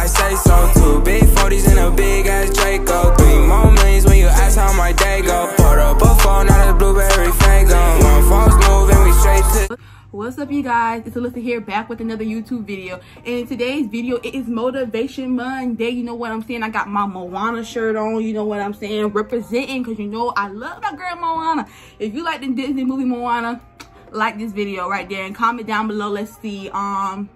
I say so too. Big 40s and a big ass Draco. 3 more millions when you ask how my day go. Put up a phone, not a blueberry fango. One false move and we straight to. What's up, you guys? It's Alyssa here, back with another YouTube video. And in today's video, it is Motivation Monday. You know what I'm saying? I got my Moana shirt on. You know what I'm saying? Representing, because you know I love my girl Moana. If you like the Disney movie Moana, like this video right there and comment down below. Let's see, comment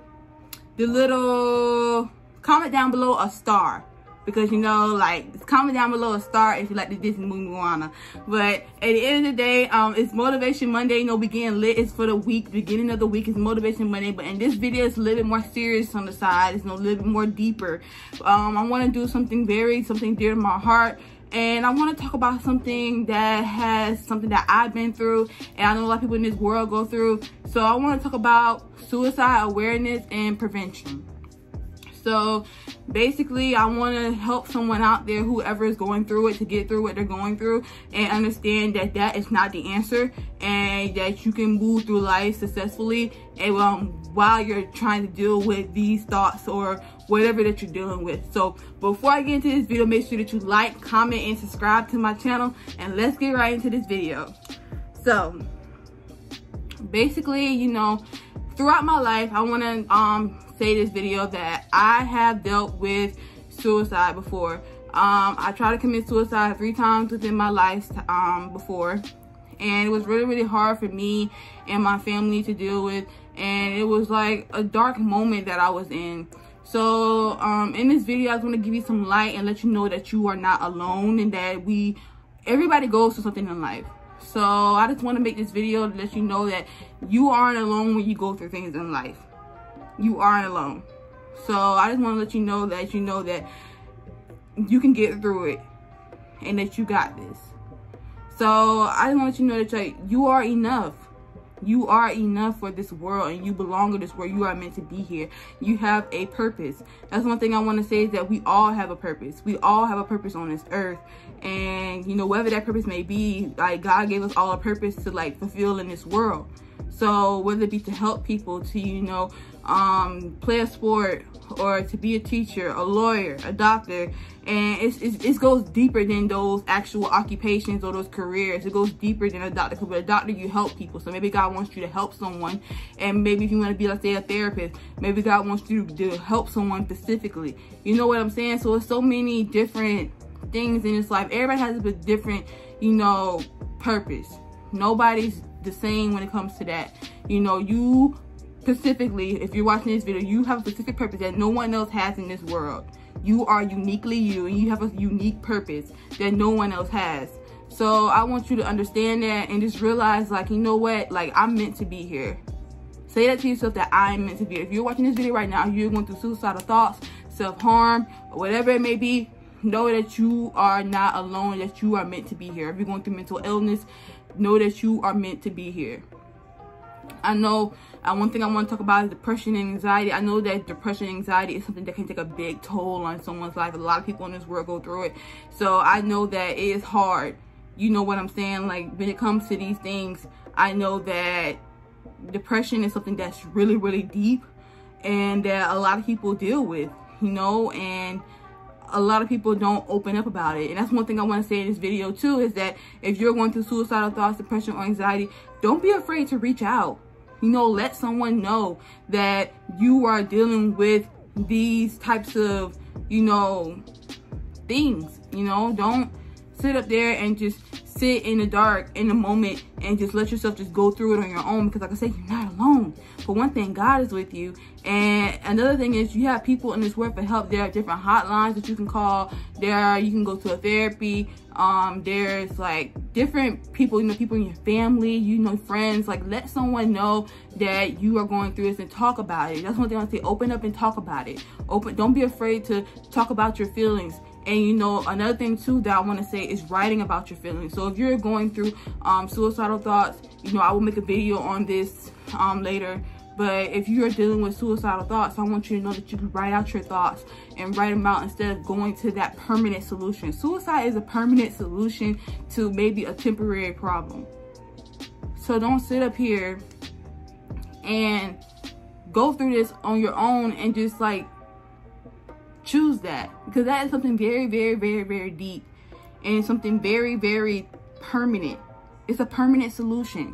down below a star. Because, you know, like, comment down below a star if you like the Disney movie Moana. But at the end of the day, it's Motivation Monday. You know, we getting lit. It's for the week. Beginning of the week is Motivation Monday. But in this video, it's a little bit more serious on the side. It's a little bit more deeper. I want to do something dear to my heart. And I want to talk about something that I've been through. And I know a lot of people in this world go through. So I want to talk about suicide awareness and prevention. So basically, I want to help someone out there, whoever is going through it, to get through what they're going through and understand that that is not the answer, and that you can move through life successfully and while you're trying to deal with these thoughts or whatever that you're dealing with. So before I get into this video, make sure that you like, comment, and subscribe to my channel, and let's get right into this video. So basically, you know, throughout my life, I want to say this video that I have dealt with suicide before. I tried to commit suicide 3 times within my life before, and it was really hard for me and my family to deal with, and it was like a dark moment that I was in. So in this video, I just want to give you some light and let you know that you are not alone, and that everybody goes through something in life. So I just want to make this video to let you know that you aren't alone when you go through things in life. You aren't alone. So I just want to let you know that you can get through it and that you got this. So I just want to let you know that you are enough. You are enough for this world, and you belong to this world. You are meant to be here. You have a purpose. That's one thing I want to say, is that we all have a purpose. We all have a purpose on this earth. And, you know, whatever that purpose may be, like, God gave us all a purpose to, like, fulfill in this world. So whether it be to help people, to, you know, play a sport, or to be a teacher, a lawyer, a doctor, and it goes deeper than those actual occupations or those careers. It goes deeper than a doctor. Because with a doctor, you help people. So maybe God wants you to help someone, and maybe if you want to be, let's say, a therapist, maybe God wants you to help someone specifically. You know what I'm saying? So it's so many different things in this life. Everybody has a different, you know, purpose. Nobody's the same when it comes to that. You know, you specifically, if you're watching this video, you have a specific purpose that no one else has in this world. You are uniquely you, and you have a unique purpose that no one else has. So I want you to understand that, and just realize, like, you know what, like, I'm meant to be here. Say that to yourself, that I'm meant to be here. If you're watching this video right now, you're going through suicidal thoughts, self-harm, or whatever it may be, know that you are not alone, that you are meant to be here. If you're going through mental illness, know that you are meant to be here. I know one thing I want to talk about is depression and anxiety. I know that depression and anxiety is something that can take a big toll on someone's life. A lot of people in this world go through it. So I know that it is hard. You know what I'm saying? Like, when it comes to these things, I know that depression is something that's really deep, and that a lot of people deal with, you know, and a lot of people don't open up about it. And that's one thing I want to say in this video too, is that if you're going through suicidal thoughts, depression, or anxiety, don't be afraid to reach out. You know, let someone know that you are dealing with these types of, you know, things. You know, don't sit up there and just sit in the dark in the moment and just let yourself just go through it on your own. Because like I said, you're not alone. For one thing, God is with you. And another thing is, you have people in this world for help. There are different hotlines that you can call. You can go to a therapy. There's like different people, you know, people in your family, you know, friends. Like, let someone know that you are going through this and talk about it. That's one thing I want to say. Open up and talk about it. Don't be afraid to talk about your feelings. And, you know, another thing too that I want to say is writing about your feelings. So if you're going through suicidal thoughts, you know, I will make a video on this later. But if you are dealing with suicidal thoughts, I want you to know that you can write out your thoughts and write them out instead of going to that permanent solution. Suicide is a permanent solution to maybe a temporary problem. So don't sit up here and go through this on your own and just like choose that, because that is something very, very, very, very deep, and something very, very permanent. It's a permanent solution.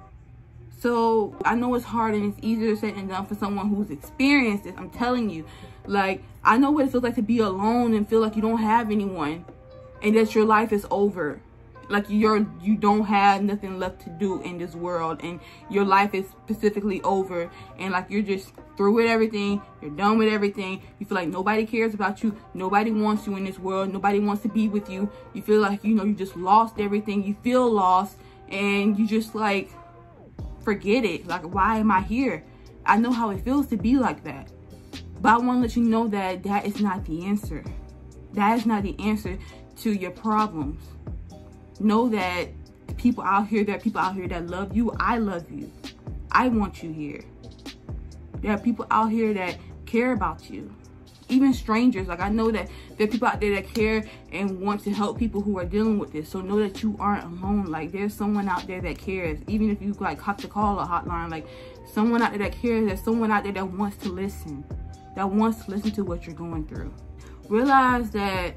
So I know it's hard and it's easier said than done for someone who's experienced it. I'm telling you, like, I know what it feels like to be alone and feel like you don't have anyone and that your life is over. Like you don't have nothing left to do in this world, and your life is specifically over, and like you're just through with everything, you're done with everything. You feel like nobody cares about you, nobody wants you in this world, nobody wants to be with you. You feel like, you know, you just lost everything. You feel lost, and you just like, forget it. Like, why am I here? I know how it feels to be like that, but I want to let you know that that is not the answer. That is not the answer to your problems. Know that there are people out here that love you. I love you. I want you here. There are people out here that care about you. Even strangers. Like, I know that there are people out there that care and want to help people who are dealing with this. So know that you aren't alone. Like, there's someone out there that cares. Even if you like have to call a hotline, like, someone out there that cares. There's someone out there that wants to listen. That wants to listen to what you're going through. Realize that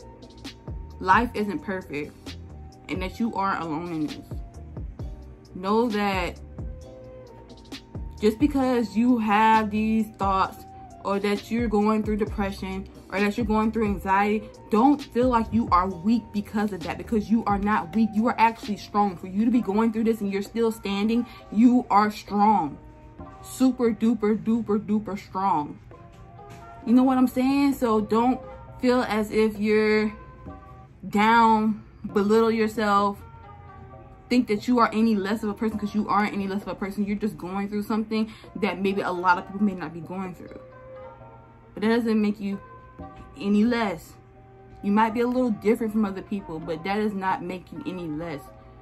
life isn't perfect, and that you aren't alone in this. Know that just because you have these thoughts, or that you're going through depression, or that you're going through anxiety, don't feel like you are weak because of that, because you are not weak. You are actually strong. For you to be going through this and you're still standing, you are strong. Super duper duper duper strong. You know what I'm saying? So don't feel as if you're down, belittle yourself, think that you are any less of a person, because you aren't any less of a person. You're just going through something that maybe a lot of people may not be going through. But that doesn't make you any less. You might be a little different from other people, but that does not make you any less.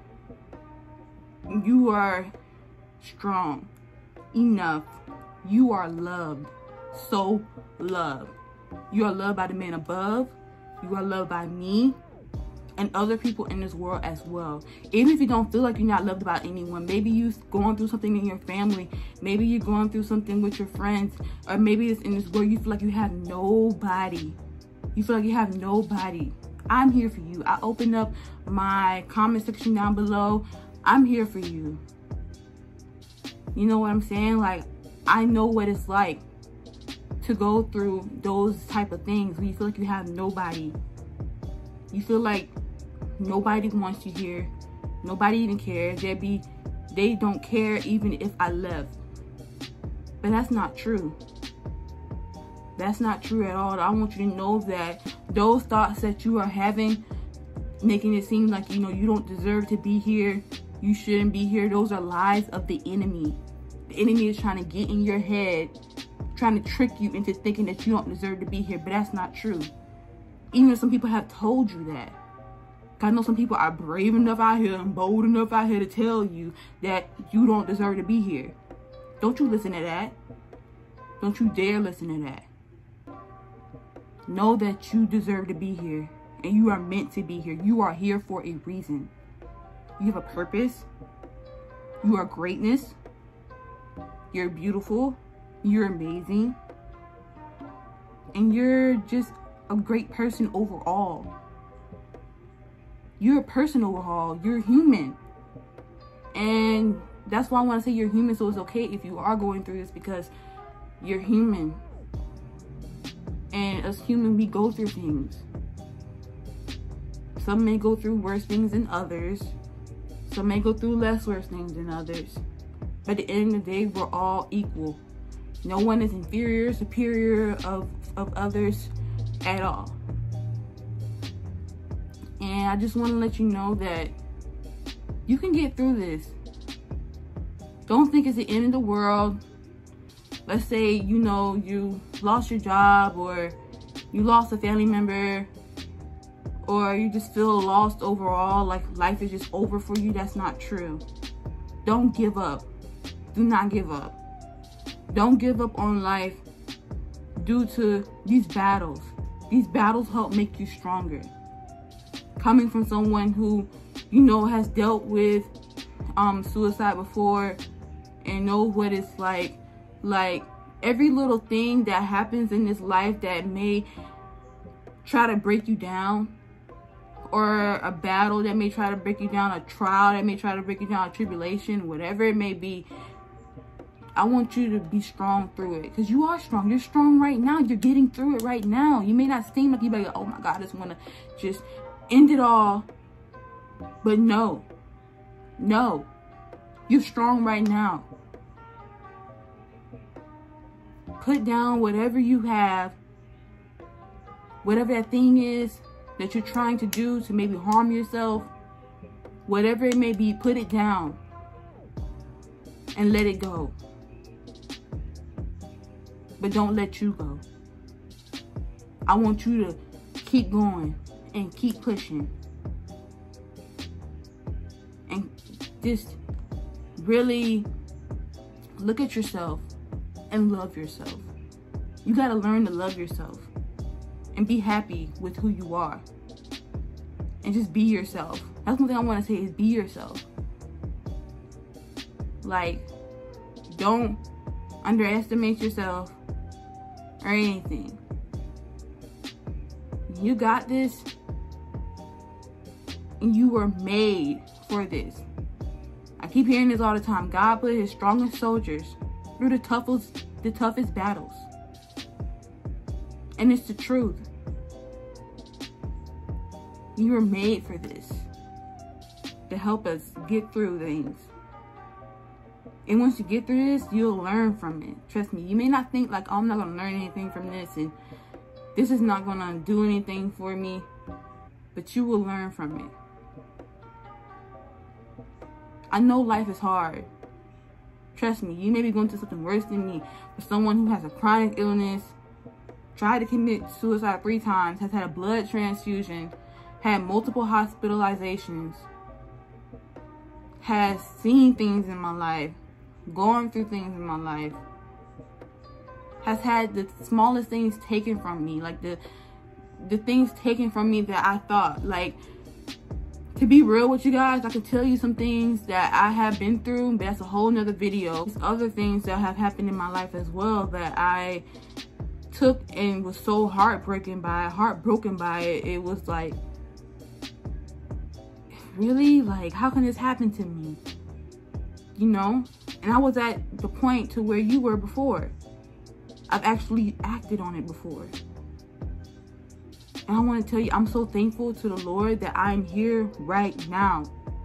You are strong enough. You are loved. So loved. You are loved by the man above. You are loved by me and other people in this world as well. Even if you don't feel like you're not loved by anyone, maybe you're going through something in your family, maybe you're going through something with your friends, or maybe it's in this world you feel like you have nobody. You feel like you have nobody. I'm here for you. I opened up my comment section down below. I'm here for you. You know what I'm saying? Like, I know what it's like to go through those type of things when you feel like you have nobody. You feel like nobody wants you here. Nobody even cares. They don't care even if I left. But that's not true. That's not true at all. I want you to know that those thoughts that you are having, making it seem like, you know, you don't deserve to be here, you shouldn't be here, those are lies of the enemy. The enemy is trying to get in your head, trying to trick you into thinking that you don't deserve to be here, but that's not true. Even if some people have told you that. I know some people are brave enough out here and bold enough out here to tell you that you don't deserve to be here. Don't you listen to that. Don't you dare listen to that. Know that you deserve to be here, and you are meant to be here. You are here for a reason. You have a purpose. You are greatness. You're beautiful. You're amazing. And you're just a great person overall. You're a person overall. You're human. And that's why I want to say you're human. So it's okay if you are going through this, because you're human. And as human, we go through things. Some may go through worse things than others. Some may go through less worse things than others. But at the end of the day, we're all equal. No one is inferior, superior of others at all. And I just want to let you know that you can get through this. Don't think it's the end of the world. Let's say, you know, you lost your job, or you lost a family member, or you just feel lost overall, like life is just over for you. That's not true. Don't give up. Do not give up. Don't give up on life due to these battles. These battles help make you stronger. Coming from someone who, you know, has dealt with suicide before and know what it's like every little thing that happens in this life that may try to break you down, or a battle that may try to break you down, a trial that may try to break you down, a tribulation, whatever it may be, I want you to be strong through it, because you are strong. You're strong right now. You're getting through it right now. You may not seem like you're like, oh my God, I just want to just end it all. But no, you're strong right now. Put down whatever you have, whatever that thing is that you're trying to do to maybe harm yourself, whatever it may be, put it down and let it go. But don't let you go. I want you to keep going and keep pushing. And just really look at yourself and love yourself. You got to learn to love yourself and be happy with who you are. And just be yourself. That's one thing I want to say is be yourself. Like, don't underestimate yourself or anything. You got this, and you were made for this. I keep hearing this all the time. God put his strongest soldiers through the toughest battles. And it's the truth. You were made for this, to help us get through things. And once you get through this, you'll learn from it. Trust me, you may not think like, oh, I'm not going to learn anything from this, and this is not going to do anything for me, but you will learn from it. I know life is hard. Trust me, you may be going through something worse than me. For someone who has a chronic illness, tried to commit suicide 3 times, has had a blood transfusion, had multiple hospitalizations, has seen things in my life, gone through things in my life, has had the smallest things taken from me, like the things taken from me that I thought, like, to be real with you guys, I can tell you some things that I have been through, but that's a whole nother video. There's other things that have happened in my life as well that I took and was so heartbroken by it. It was like, really? Like, how can this happen to me? You know? And I was at the point to where you were before. I've actually acted on it before. And I want to tell you, I'm so thankful to the Lord that I'm here right now.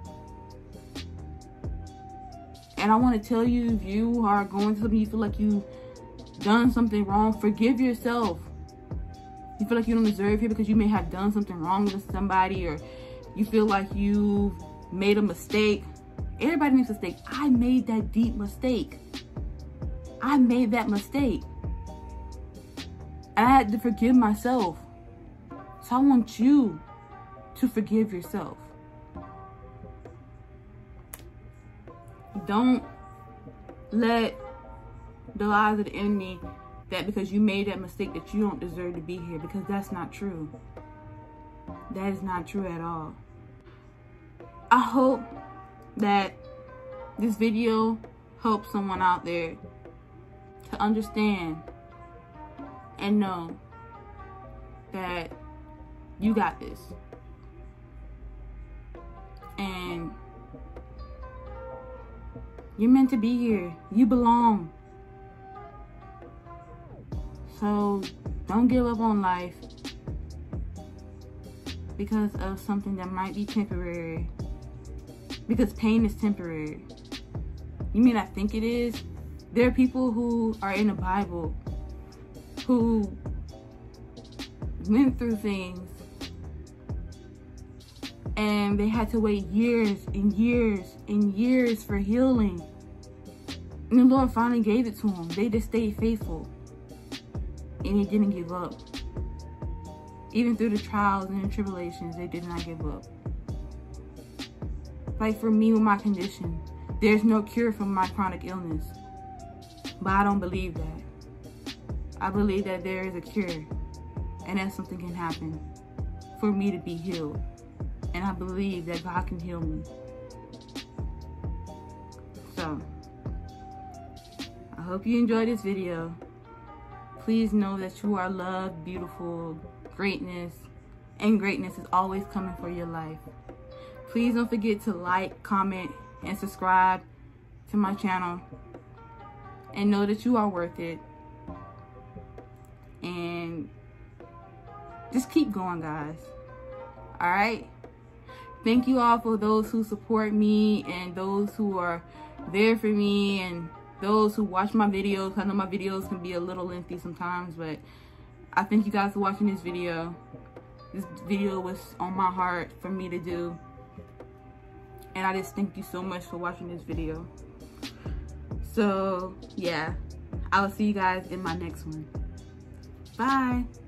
And I want to tell you, if you are going through something, you feel like you've done something wrong, forgive yourself. You feel like you don't deserve it because you may have done something wrong with somebody, or you feel like you made a mistake. Everybody makes a mistake. I made that deep mistake. I made that mistake. I had to forgive myself. So I want you to forgive yourself. Don't let the lies of the enemy that because you made that mistake that you don't deserve to be here, because that's not true. That is not true at all. I hope that this video helps someone out there to understand and know that you got this. And you're meant to be here. You belong. So don't give up on life because of something that might be temporary. Because pain is temporary. You may not think it is. There are people who are in the Bible who went through things and they had to wait years and years and years for healing. And the Lord finally gave it to them. They just stayed faithful. And they didn't give up. Even through the trials and the tribulations, they did not give up. Like for me with my condition, there's no cure for my chronic illness. But I don't believe that. I believe that there is a cure. And that something can happen for me to be healed. And I believe that God can heal me. So, I hope you enjoyed this video. Please know that you are loved, beautiful, greatness, and greatness is always coming for your life. Please don't forget to like, comment, and subscribe to my channel. And know that you are worth it. And just keep going, guys. Alright? Thank you all for those who support me and those who are there for me and those who watch my videos. I know my videos can be a little lengthy sometimes, but I thank you guys for watching this video. This video was on my heart for me to do. And I just thank you so much for watching this video. So, yeah. I will see you guys in my next one. Bye.